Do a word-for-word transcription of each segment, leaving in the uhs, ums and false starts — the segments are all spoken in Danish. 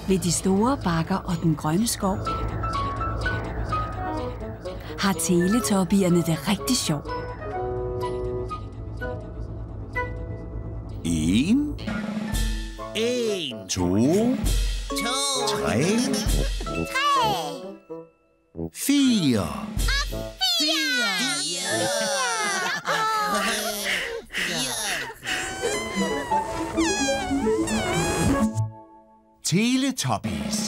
ved de store bakker og den grønne skov har teletubbierne det rigtig sjovt. En. En. To. To. Tre. Tre. Fire. Fire. Teletubbies.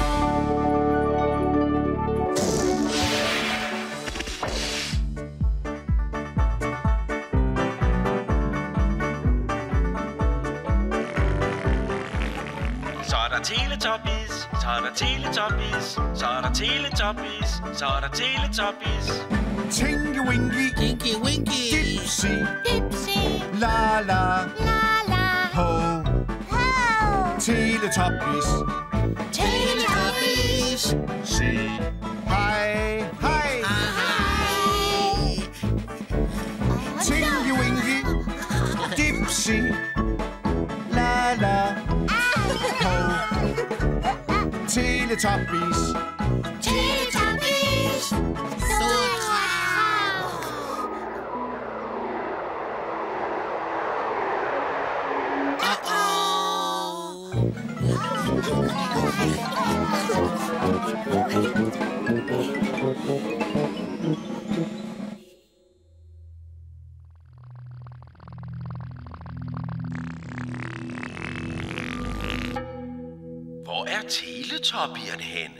Så er der Teletubbies, så er der Teletubbies, så er der Teletubbies, så er der Teletubbies. Tinky Winky. Tinky Winky. Dipsy. Dipsy. La la. La la. Ho. Ho. Teletubbies. Teletubbies. Sig hej, hej. Hej. Tinky Winky. Dipsy. La la. Ho. Teletubbies. Teletubbies. Store krav. Hvor er Teletubbierne henne?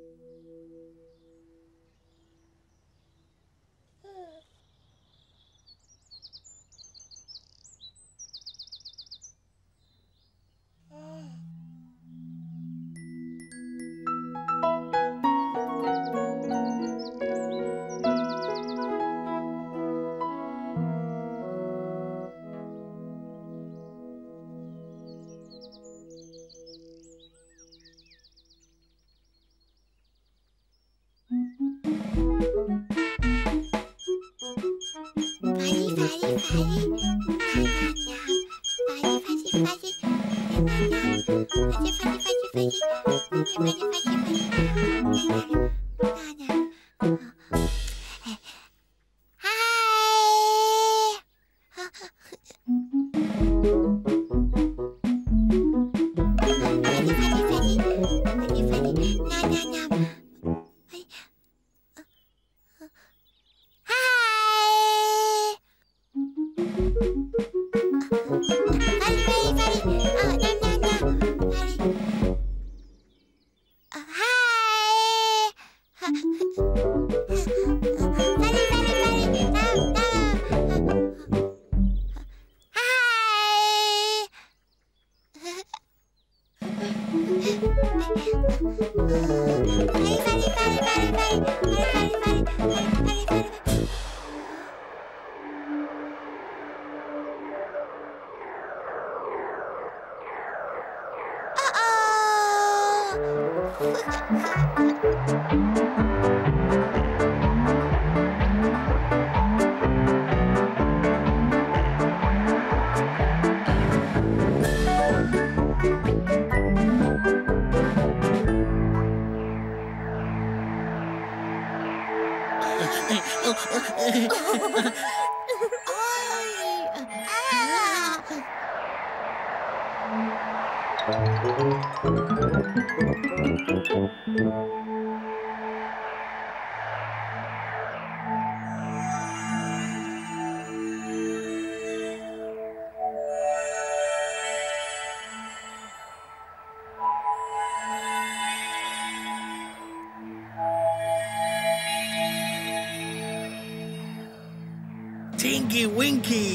Tinky Winky.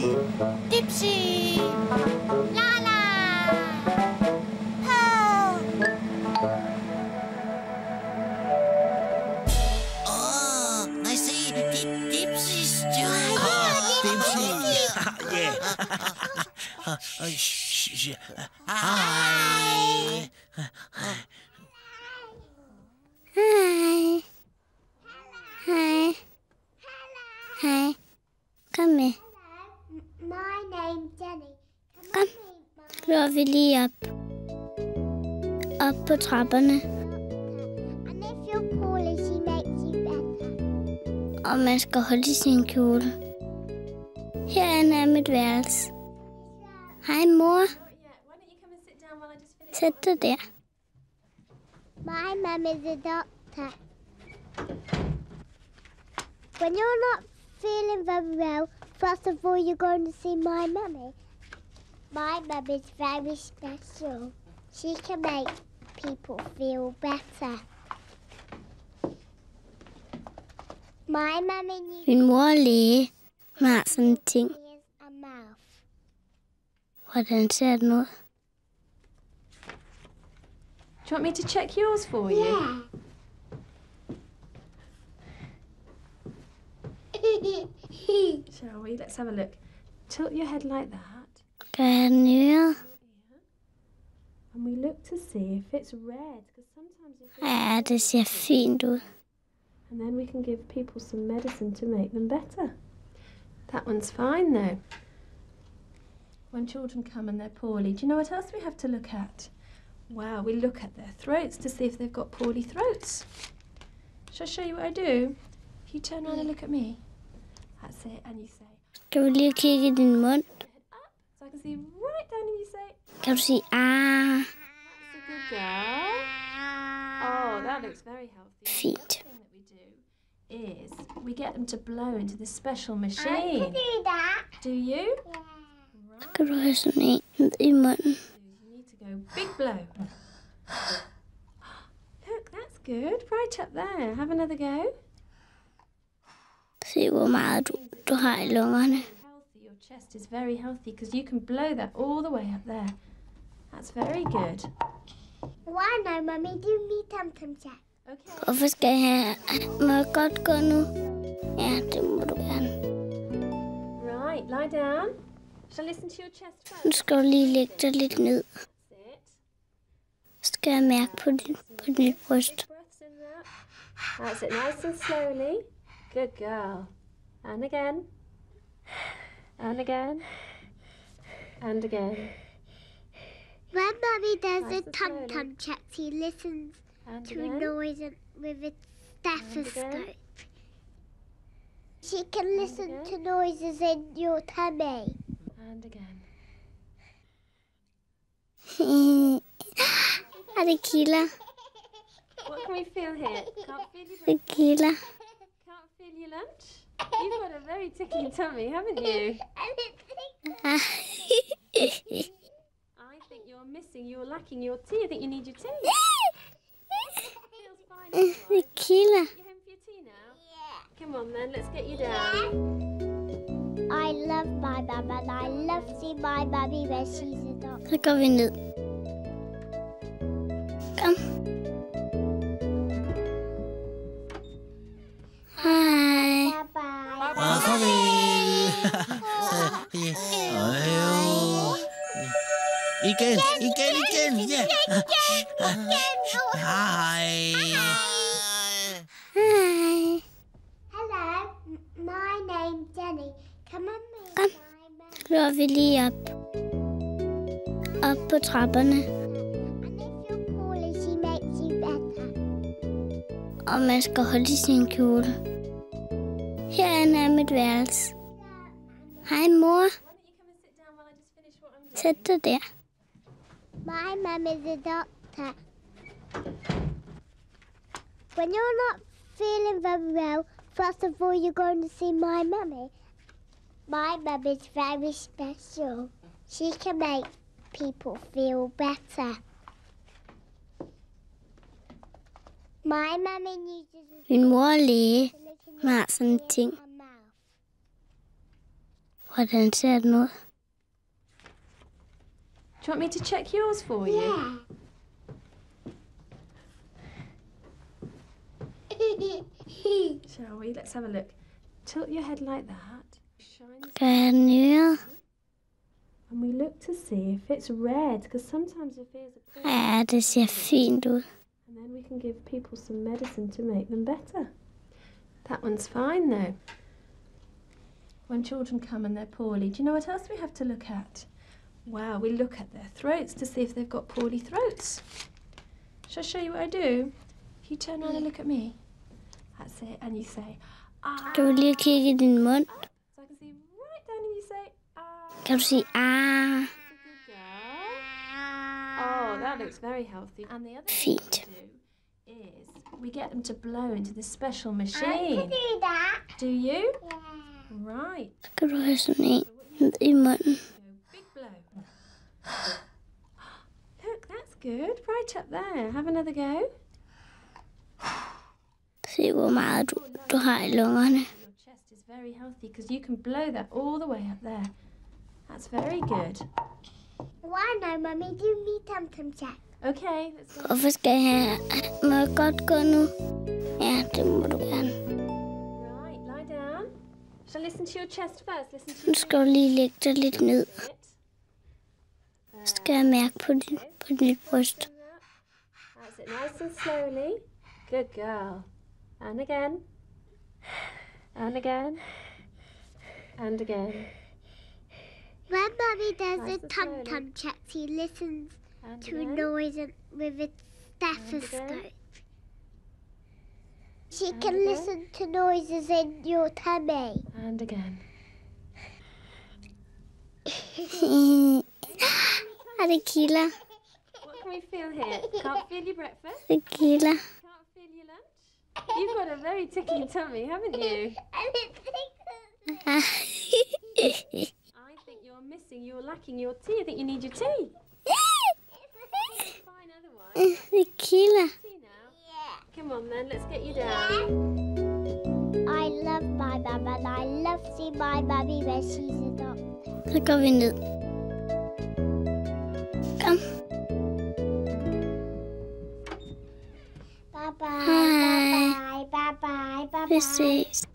Dipsy. La la. Ho. Oh, I see. Dip Dipsy's doing. Dipsy. Yeah. Uh, uh, sh sh Hi. Hej. Hej. Hej. Kom med. My name's Jenny. Kom. Slår vi lige op. Op på trapperne. And if you're poorly, she makes you better. Og man skal holde i sin kjole. Herinde er mit værelse. Hej, mor. Sæt dig der. My mum is a doctor. When you're not feeling very well, first of all, you're going to see my mummy. My mum is very special. She can make people feel better. My mummy needs Min mor er læge. Hun har sådan en ting. ears and mouth. Hvordan ser den ud? Do you want me to check yours for you? Yeah. Shall we? Let's have a look. Tilt your head like that. Gør jeg den i øret? And we look to see if it's red, because sometimes if it's Ja, det ser fint ud. and then we can give people some medicine to make them better. That one's fine though. When children come and they're poorly, do you know what else we have to look at? Wow, we look at their throats to see if they've got poorly throats. Shall I show you what I do? If you turn around and look at me, that's it, and you say, Skal du lige kigge i din mund? so I can see right down and you say, Kan du sige, ah, that's a good girl. Oh, that looks very healthy. fint. The thing that we do is we get them to blow into this special I machine. can do that. Do you? Så kan du have sådan en ned i munden. You need to go big blow. Look, that's good. Right up there. Have another go. Se, hvor meget du, du har i lungerne. Healthy. Your chest is very healthy because you can blow that all the way up there. That's very good. Why no, Mummy? Do me tum tum check. Okay. Hvorfor skal jeg have... Må jeg godt gå nu? Ja, det må du gerne. Right, lie down. Shall I listen to your chest first? Nu skal du lige lægge dig lidt ned. Sit. Så skal jeg mærke på dit, på dit bryst. Big breaths in there. That's it. Nice and slowly. Good girl. And again. And again. And again. When Mummy does Nice a and tum slowly. tum check, she listens And to a again. noise and- with a stethoscope. She can listen again. to noises in your tummy. And again. Er det kilder? What can we feel here? Can't feel your Det kilder. Can't feel your lunch? You've got a very tickly tummy, haven't you? I think you're missing, you're lacking your tea. I think you need your tea. Feels fine. It's all Det right. kilder. You home for your tea now? Come on then, let's get you down. I love my mum and I love seeing my mummy when she's a doctor. Så går vi ned. Kom. Hej. Bye bye. Og farvel. Øj. Igen, igen, igen. Ja. Hej. Hej. Hello, m- my name's Jenny. Come on, me. Kom. Løber vi lige op. Op på trapperne. And if you're poorly, she makes you better. Og man skal holde i sin kjole. Herinde er mit værelse. Hej, mor. Why don't you come and sit down while I just finish what I'm doing? Sæt dig der. My mum is a doctor. When you're not feeling very well, first of all, you're going to see my mummy. My mum is very special. She can make people feel better. My mummy uses a Min mor er læge. to look in Hun har your sådan en ear ting. and mouth. Hvordan ser den ud? Do you want me to check yours for you? Yeah. Shall we? Let's have a look. Tilt your head like that. Shine the Gør jeg den i øret? And we look to see if it's red, because sometimes if ears are poor, Ja, det ser fint ud. and then we can give people some medicine to make them better. That one's fine though. When children come and they're poorly, do you know what else we have to look at? Wow, we look at their throats to see if they've got poorly throats. Shall I show you what I do? If you turn around and look at me. That's it. And you say, ah. Kan du lige kigge i din mund? So I can see right down and you say, ah. Kan du sige ah? Good girl. Oh, that looks very healthy. And the other thing Fint. we do is we get them to blow into this special I machine. can do that. Do you? Yeah. Right. Så kan du have sådan en ned i munden. Go big blow. Look, that's good. Right up there. Have another go. Se, hvor meget du, du har i lungerne. Your chest is very healthy because you can blow that all the way up there. That's very good. Why no, Mummy? Do me tum tum check. Okay, let's go. Hvorfor skal jeg have... Må jeg godt gå nu? Ja, det må du gerne. Right, lie down. Shall I listen to your chest first? Listen to Nu skal du lige lægge dig lidt ned. it. Så skal jeg mærke på dit, på dit bryst. That's it. Nice and slowly. Good girl. And again. And again. And again. When Mummy does Nice a and tum slowly. tum check, she listens And to a again. noise and- with a stethoscope. She And can again. listen to noises in your tummy. And again. Og det kilder. What can we feel here? Can't feel your breakfast? Det kilder. Can't feel your lunch? You've got a very ticking tummy, haven't you? And it thinks I think you're missing, you're lacking your tea. I think you need your tea. Fine otherwise. Det kilder. Tea now. Come on then, let's get you down. I love my mum and I love seeing my mummy when she's a doctor. Så går vi ned. Kom. Bye bye, Hej. bye bye, bye bye, bye Vi bye. ses.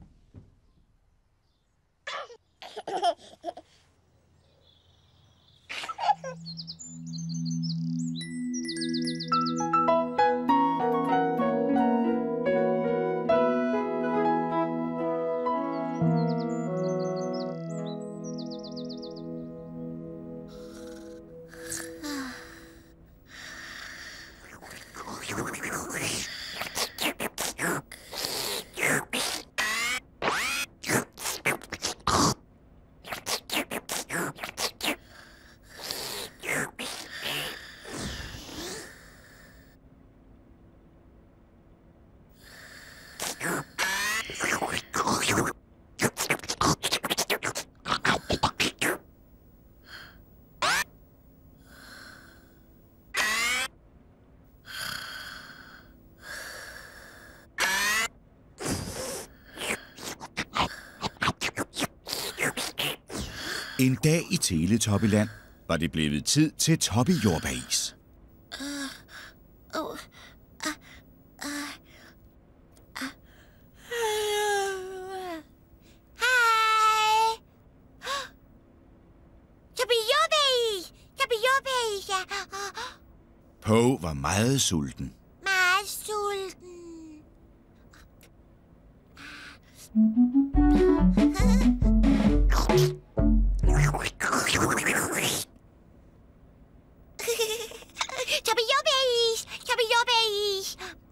En dag i Teletubbyland var det blevet tid til Toppy jordbæris. Hej. Toppy jordbæris. Toppy jordbæris, ja. Poe var meget sulten. Meget sulten. Toppy jordbæris. Toppy jordbæris.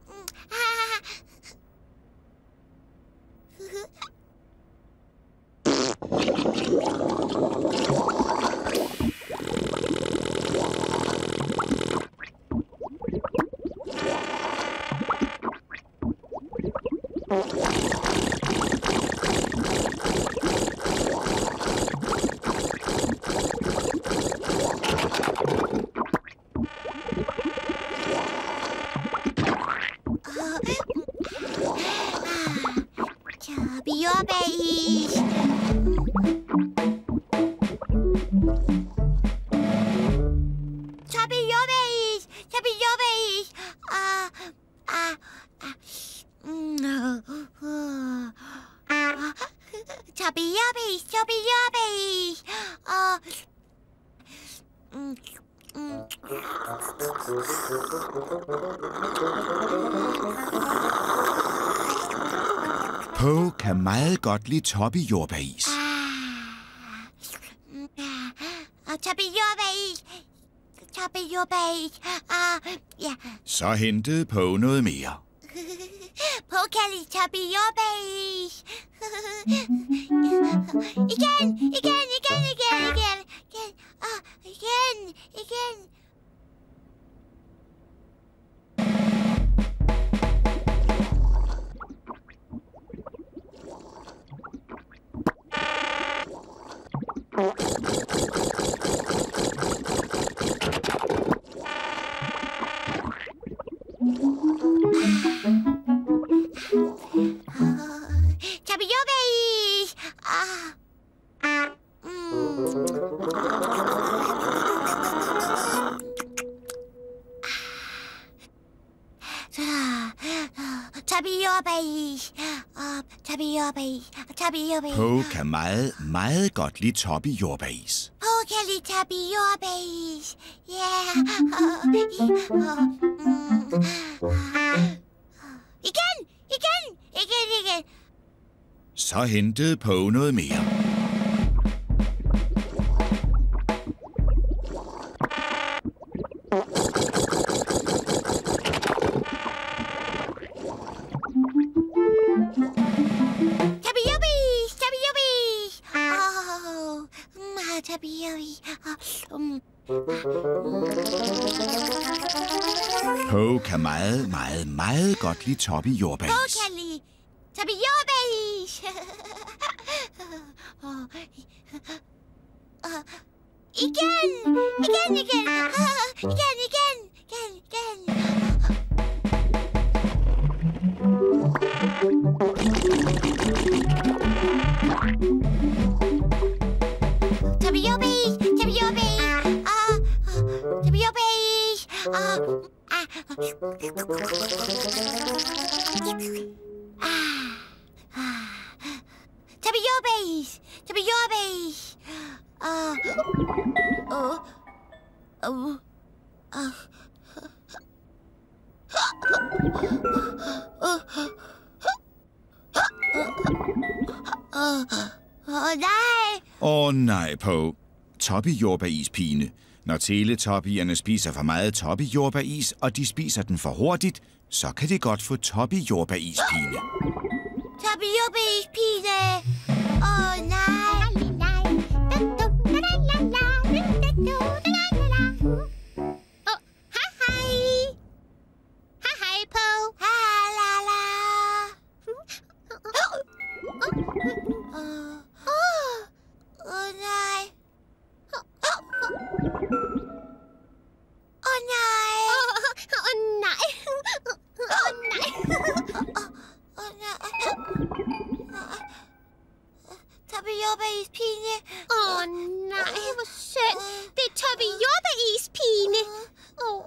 Toppy jordbæris. Toppy jordbæris. Toppy jordbæris. Ah, ah, ah. Mm, uh, uh. Toppy jordbæris. Toppy jordbæris. Ah. Mm, mm. Poe kan meget godt lide Toppy jordbæris. Og Toppy jordbæris. Toppy jordbæs. Ah, ja. Så hentede Poe noget mere. På kan lide Toppy jordbæs. Igen, igen, igen, igen, igen, igen. Ah, igen, igen. Toppy jordbæs. Ah. Mm. Toppy jordbæs. Toppy jordbæs. Toppy jordbæs. Poe kan meget, meget godt lide Toppy jordbæs. Poe kan lide Toppy jordbæs. Ja. Igen, igen, igen, igen. Så hentede Poe noget mere. Toppy jordbæs, Toppy jordbæs. Åh, Toppy jordbæs. Poe kan meget, meget, meget godt lide Toppy jordbæs. Poe kan lide Toppy jordbæs. Igen, igen, igen. Igen, igen, igen, igen. Toppy jordbæs, Toppy jordbæs. Ah, Toppy jordbæs. Ah, ah. Toppy jordbæs, Toppy jordbæs. Ah, oh, oh, ah. Åh, nej. Åh oh, nej, Poe. Toppy jordbærispine. Når teletoppierne spiser for meget Toppy jordbæris, og de spiser den for hurtigt, så kan det godt få Toppy jordbærispine. Toppy jordbærispine. Åh, oh, nej. Åh, hej, hej. Hej, hej, Poe. Hej, la, la. Åh, nej. Åh, nej. Åh, nej. Åh, nej. Åh, nej. Toppy jordbærispine. Åh, nej. Hvor synd. Det er Toppy jordbærispine. Åh.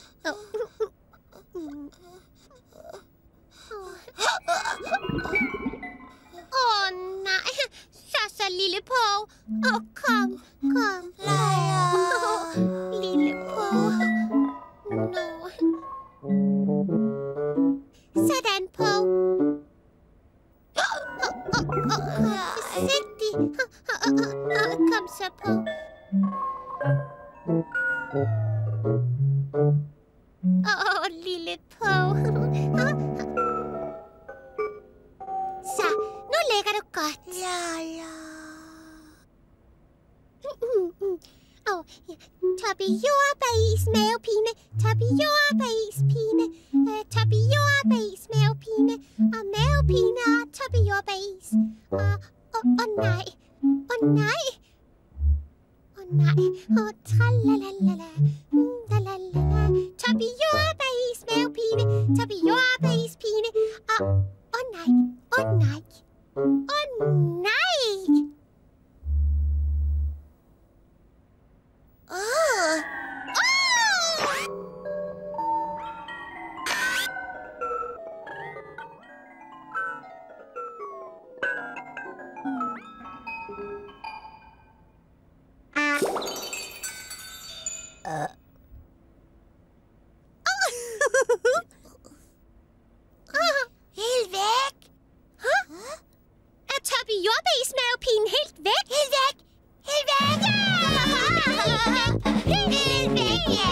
Åh, nej. Så, så, lille Poe. Åh, kom, kom. Leia. Lille Poe. Nå. Sådan, Poe. Forsigtig. Kom så, Poe. Åh, lille Poe. Så, nu ligger du godt. Ja, ja. Åh, oh, ja. Toppy jordbæris mavepine. Toppy jordbæris pine. Uh, Toppy jordbæris mavepine. Og mavepine og Toppy jordbæris. Åh, oh, oh, nej. Åh, oh, nej. Åh, oh, nej. Åh, oh, tralalala. Lalalala. Toppy jordbæris mavepine. Toppy jordbæris pine. Og, åh, oh, nej. Åh, oh, nej. Åh, oh, nej. Åh! Helt væk? Huh? Er Toppy jordbærsmavepinen helt væk? Helt væk! Helt væk! Helt væk!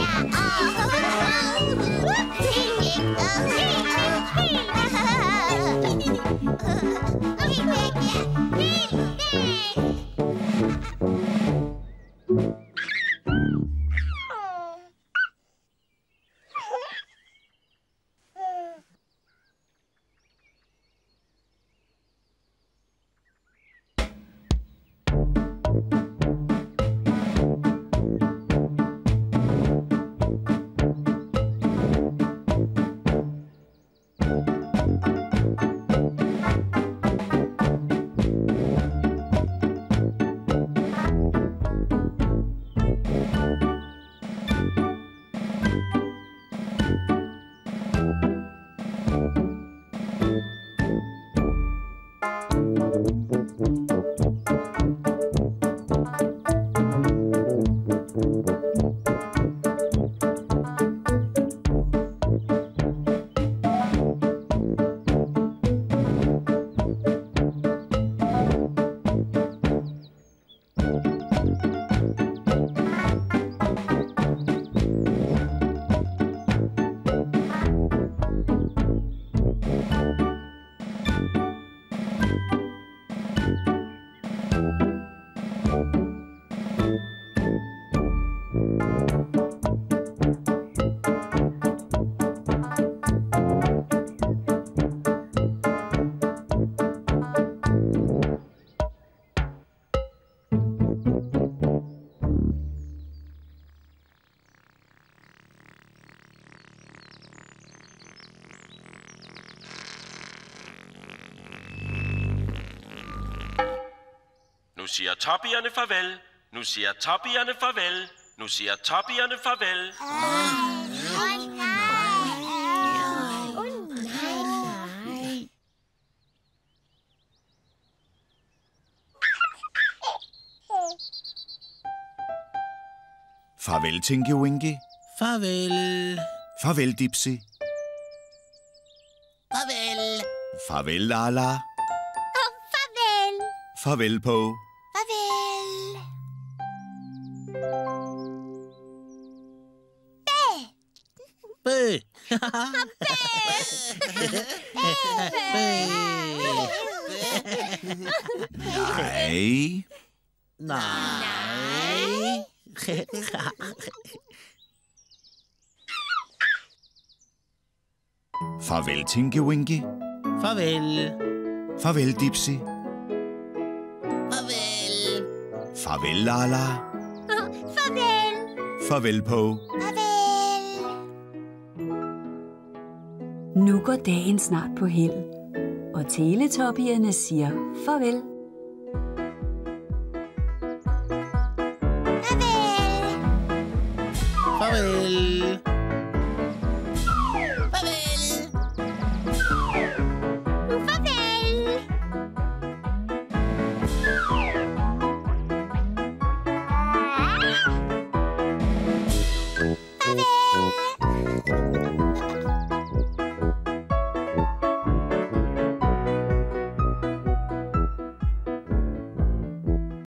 siger toppierne farvel. Nu siger toppierne farvel. Nu siger toppierne farvel. Farvel, Tinky Winky. Farvel. Farvel, Dipsy. Farvel. Farvel, Lala. Og farvel. Farvel, Poe. Farvel. Bæ. Nej. Nej. Farvel, Tinky Winky. Farvel. Farvel, Dipsy. Farvel. Farvel, Lala. Farvel. Farvel, Poe. Farvel. Nu går dagen snart på held, og teletoppierne siger farvel. Farvel. Farvel.